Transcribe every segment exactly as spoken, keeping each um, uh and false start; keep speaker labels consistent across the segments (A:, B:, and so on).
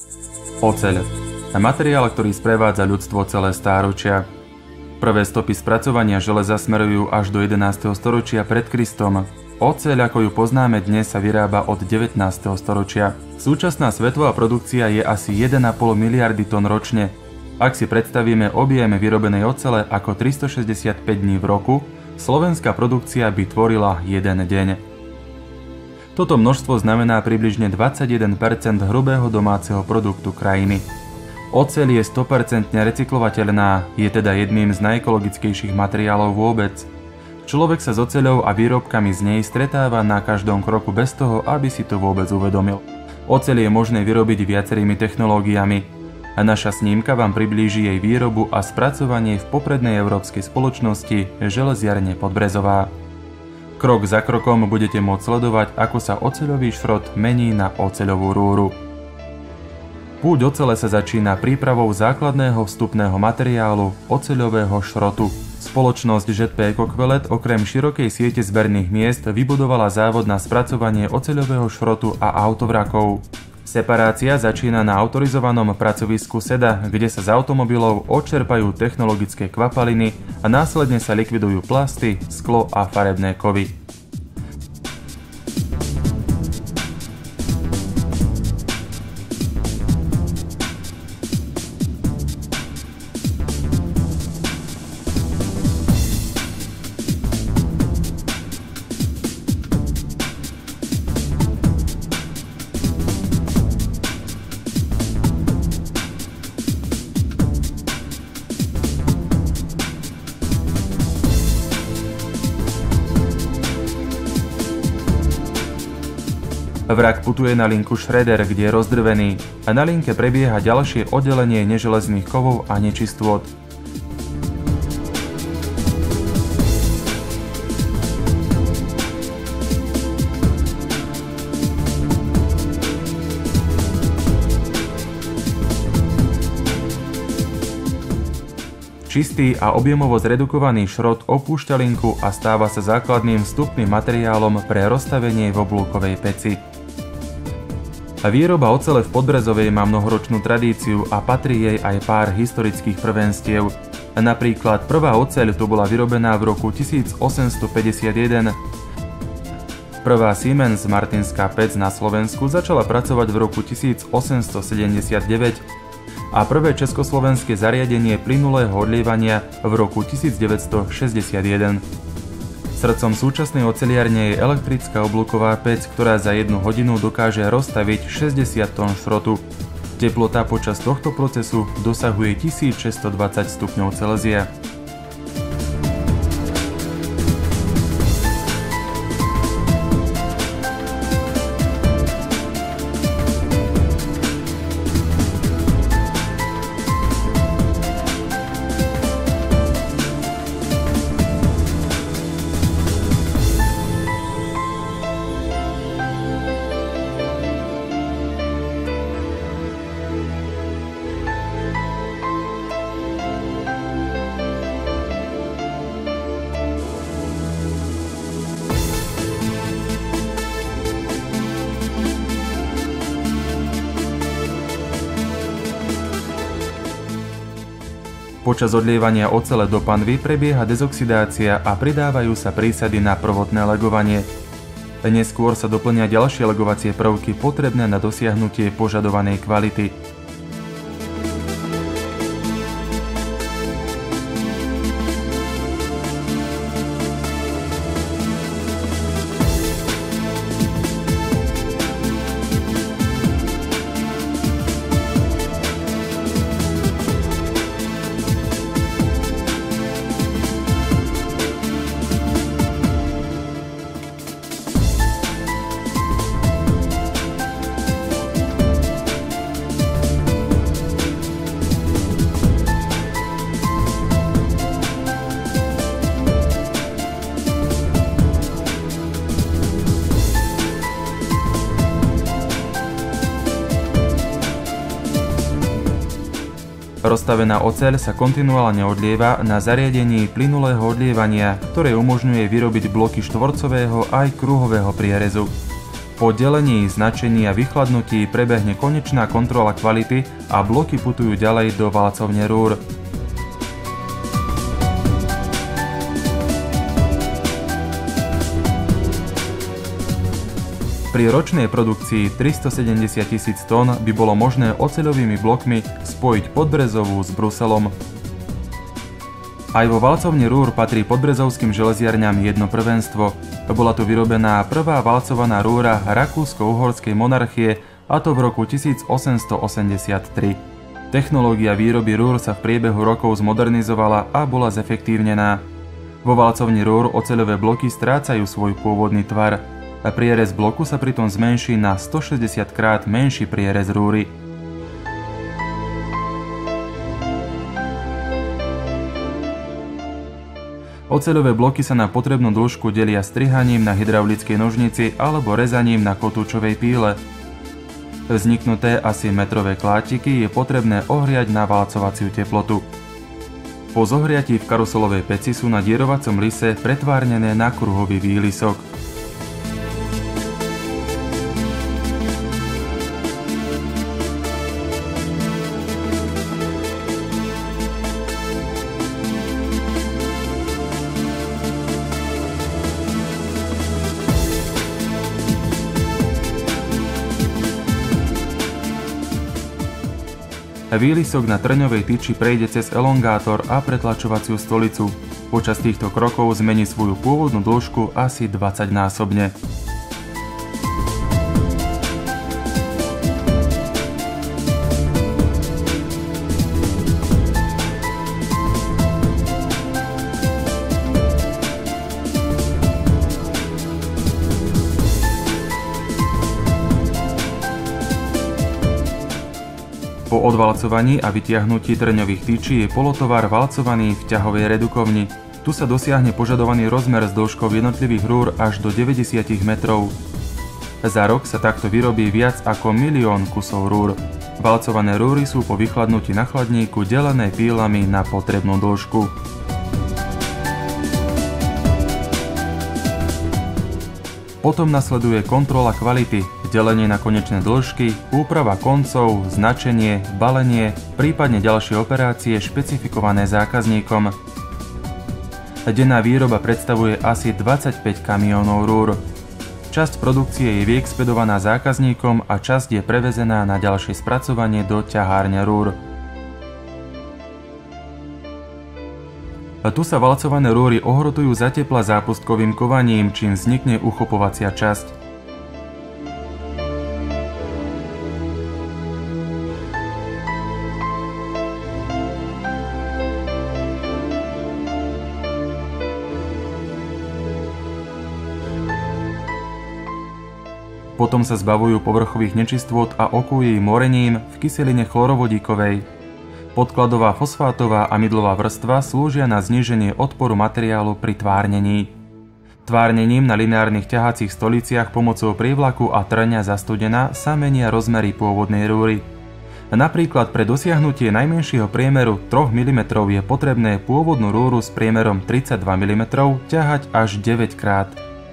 A: Oceľ. Materiál, ktorý sprevádza ľudstvo celé stáročia. Prvé stopy spracovania železa smerujú až do jedenásteho storočia pred Kristom. Oceľ, ako ju poznáme dnes, sa vyrába od devätnásteho storočia. Súčasná svetová produkcia je asi jeden a pol miliardy tón ročne. Ak si predstavíme objem vyrobenej ocele ako tristošesťdesiatpäť dní v roku, slovenská produkcia by tvorila jeden deň. Toto množstvo znamená približne dvadsaťjeden percent hrubého domáceho produktu krajiny. Oceľ je sto percent recyklovateľná, je teda jedným z najekologickejších materiálov vôbec. Človek sa s oceľou a výrobkami z nej stretáva na každom kroku bez toho, aby si to vôbec uvedomil. Oceľ je možné vyrobiť viacerými technológiami a naša snímka vám priblíži jej výrobu a spracovanie v poprednej európskej spoločnosti Železiarne Podbrezová. Krok za krokom budete môcť sledovať, ako sa oceľový šrot mení na oceľovú rúru. Púť ocele sa začína prípravou základného vstupného materiálu oceľového šrotu. Spoločnosť žé pé Kokvelet okrem širokej siete zberných miest vybudovala závod na spracovanie oceľového šrotu a autovrakov. Separácia začína na autorizovanom pracovisku SEDA, kde sa z automobilov odčerpajú technologické kvapaliny a následne sa likvidujú plasty, sklo a farebné kovy. Vrak putuje na linku Schroeder, kde je rozdrvený a na linke prebieha ďalšie oddelenie neželezných kovov a nečistôt. Čistý a objemovo zredukovaný šrot opúšťa linku a stáva sa základným vstupným materiálom pre rozstavenie v oblúkovej peci. Výroba ocele v Podbrezovej má mnohoročnú tradíciu a patrí jej aj pár historických prvenstiev. Napríklad prvá oceľ tu bola vyrobená v roku tisícosemstopäťdesiatjeden. Prvá Siemens Martinská pec na Slovensku začala pracovať v roku tisícosemstosedemdesiatdeväť a prvé československé zariadenie plynulého odlievania v roku tisícdeväťstošesťdesiatjeden. Srdcom súčasnej oceliarne je elektrická oblúková pec, ktorá za jednu hodinu dokáže roztaviť šesťdesiat tón šrotu. Teplota počas tohto procesu dosahuje tisícšesťstodvadsať stupňov Celzia. Počas odlievania ocele do panvy prebieha dezoxidácia a pridávajú sa prísady na prvotné legovanie. Neskôr sa doplnia ďalšie legovacie prvky potrebné na dosiahnutie požadovanej kvality. Rozstavená oceľ sa kontinuálne odlieva na zariadení plynulého odlievania, ktoré umožňuje vyrobiť bloky štvorcového aj kruhového prierezu. Po delení, značení a vychladnutí prebehne konečná kontrola kvality a bloky putujú ďalej do valcovne rúr. Pri ročnej produkcii tristosedemdesiat tisíc tón by bolo možné oceľovými blokmi spojiť Podbrezovú s Bruselom. Aj vo valcovni rúr patrí podbrezovským železiarňam jedno prvenstvo. Bola tu vyrobená prvá valcovaná rúra Rakúsko-uhorskej monarchie, a to v roku tisíc osemsto osemdesiattri. Technológia výroby rúr sa v priebehu rokov zmodernizovala a bola zefektívnená. Vo valcovni rúr oceľové bloky strácajú svoj pôvodný tvar. A prierez bloku sa pritom zmenší na stošesťdesiat krát menší prierez rúry. Oceľové bloky sa na potrebnú dĺžku delia strihaním na hydraulickej nožnici alebo rezaním na kotúčovej píle. Vzniknuté asi metrové klátiky je potrebné ohriať na valcovaciu teplotu. Po zohriatí v karuselovej peci sú na dierovacom lise pretvárnené na kruhový výlisok. Výlisok na trňovej tyči prejde cez elongátor a pretlačovaciu stolicu. Počas týchto krokov zmení svoju pôvodnú dĺžku asi dvadsaťnásobne. Po odvalcovaní a vytiahnutí trňových tyčí je polotovar valcovaný v ťahovej redukovni. Tu sa dosiahne požadovaný rozmer s dĺžkou jednotlivých rúr až do deväťdesiat metrov. Za rok sa takto vyrobí viac ako milión kusov rúr. Valcované rúry sú po vychladnutí na chladníku delené pílami na potrebnú dĺžku. Potom nasleduje kontrola kvality, delenie na konečné dĺžky, úprava koncov, značenie, balenie, prípadne ďalšie operácie špecifikované zákazníkom. Denná výroba predstavuje asi dvadsaťpäť kamiónov rúr. Časť produkcie je vyexpedovaná zákazníkom a časť je prevezená na ďalšie spracovanie do ťahárne rúr. Tu sa valcované rúry ohrotujú za tepla zápustkovým kovaním, čím vznikne uchopovacia časť. Potom sa zbavujú povrchových nečistôt a okújí morením v kyseline chlorovodíkovej. Podkladová fosfátová a mydlová vrstva slúžia na zníženie odporu materiálu pri tvárnení. Tvárnením na lineárnych ťahacích stoliciach pomocou prívlaku a trňa zastudená sa menia rozmery pôvodnej rúry. Napríklad pre dosiahnutie najmenšieho priemeru tri milimetre je potrebné pôvodnú rúru s priemerom tridsaťdva milimetrov ťahať až deväť krát.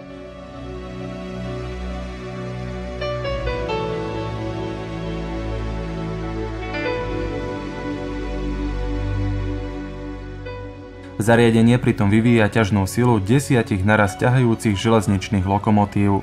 A: Zariadenie pritom vyvíja ťažnú silu desiatich naraz ťahajúcich železničných lokomotív.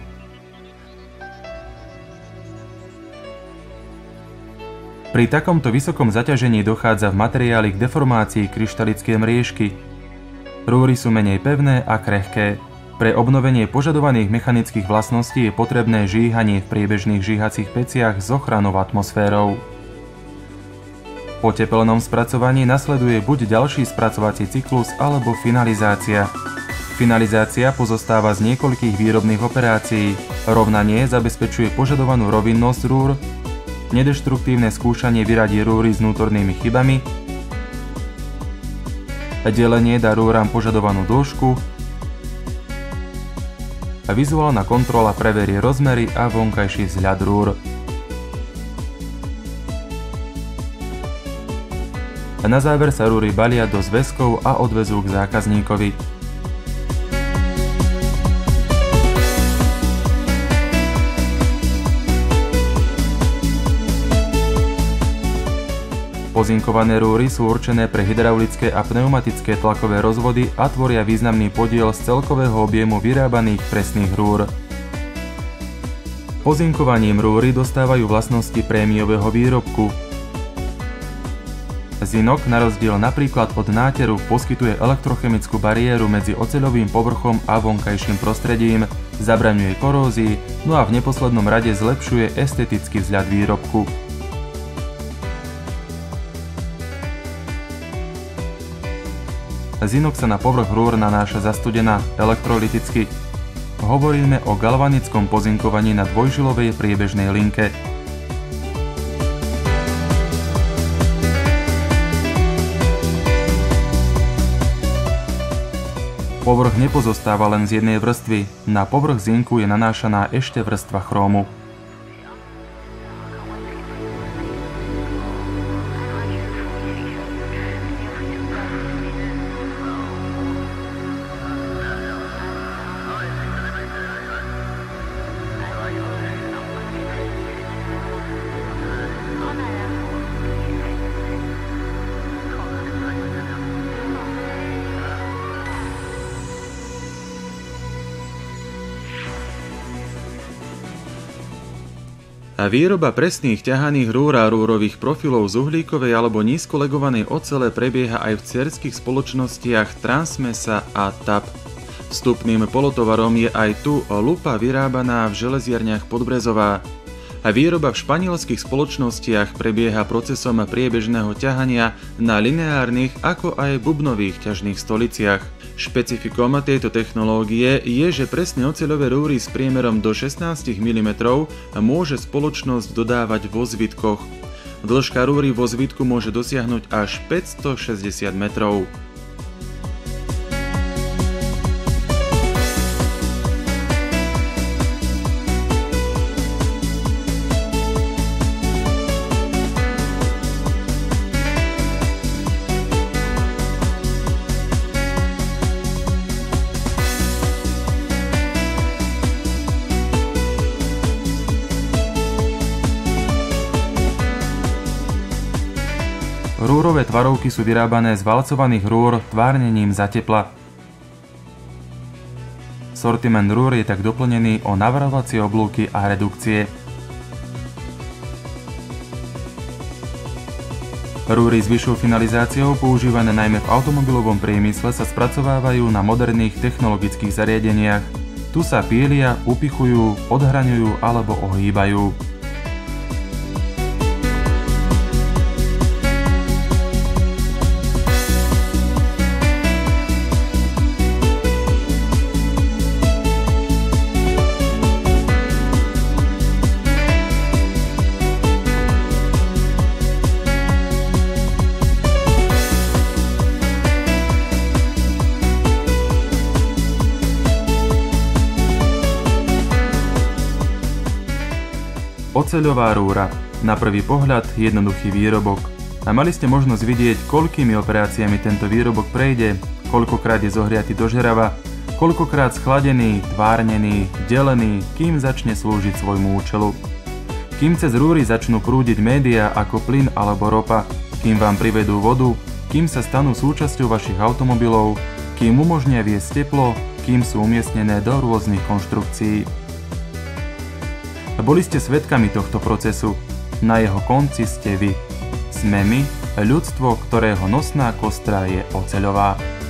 A: Pri takomto vysokom zaťažení dochádza v materiáli k deformácii kryštalickej mriežky. Rúry sú menej pevné a krehké. Pre obnovenie požadovaných mechanických vlastností je potrebné žíhanie v priebežných žíhacích peciach s ochranou atmosférou. Po tepelnom spracovaní nasleduje buď ďalší spracovací cyklus alebo finalizácia. Finalizácia pozostáva z niekoľkých výrobných operácií. Rovnanie zabezpečuje požadovanú rovinnosť rúr, nedeštruktívne skúšanie vyradí rúry s vnútornými chybami, delenie dá rúram požadovanú dĺžku, a vizuálna kontrola preverí rozmery a vonkajší vzhľad rúr. A na záver sa rúry balia do zväzkov a odvezú k zákazníkovi. Pozinkované rúry sú určené pre hydraulické a pneumatické tlakové rozvody a tvoria významný podiel z celkového objemu vyrábaných presných rúr. Pozinkovaním rúry dostávajú vlastnosti prémiového výrobku. Zinok, na rozdiel napríklad od náteru, poskytuje elektrochemickú bariéru medzi oceľovým povrchom a vonkajším prostredím, zabraňuje korózii, no a v neposlednom rade zlepšuje estetický vzhľad výrobku. Zinok sa na povrch rúr nanáša zastudená elektrolyticky. Hovoríme o galvanickom pozinkovaní na dvojžilovej priebežnej linke. Povrch nepozostáva len z jednej vrstvy, na povrch zinku je nanášaná ešte vrstva chrómu. A výroba presných ťahaných rúr a rúrových profilov z uhlíkovej alebo nízkolegovanej ocele prebieha aj v dcérskych spoločnostiach Transmesa a T A P. Vstupným polotovarom je aj tu lupa vyrábaná v železiarniach Podbrezová. A výroba v španielskych spoločnostiach prebieha procesom priebežného ťahania na lineárnych ako aj bubnových ťažných stoliciach. Špecifikom tejto technológie je, že presné oceľové rúry s priemerom do šestnásť milimetrov môže spoločnosť dodávať vo zvitkoch. Dĺžka rúry vo zvitku môže dosiahnuť až päťstošesťdesiat metrov. Rúrové tvarovky sú vyrábané z valcovaných rúr tvárnením za tepla. Sortiment rúr je tak doplnený o navrhovacie oblúky a redukcie. Rúry s vyššou finalizáciou, používané najmä v automobilovom priemysle, sa spracovávajú na moderných technologických zariadeniach. Tu sa pielia, upichujú, odhraňujú alebo ohýbajú. Oceľová rúra. Na prvý pohľad jednoduchý výrobok. A mali ste možnosť vidieť, koľkými operáciami tento výrobok prejde, koľkokrát je zohriatý do žerava, koľkokrát schladený, tvárnený, delený, kým začne slúžiť svojmu účelu. Kým cez rúry začnú prúdiť médiá ako plyn alebo ropa, kým vám privedú vodu, kým sa stanú súčasťou vašich automobilov, kým umožnia viesť teplo, kým sú umiestnené do rôznych konštrukcií. Boli ste svedkami tohto procesu. Na jeho konci ste vy. Sme my, ľudstvo, ktorého nosná kostra je oceľová.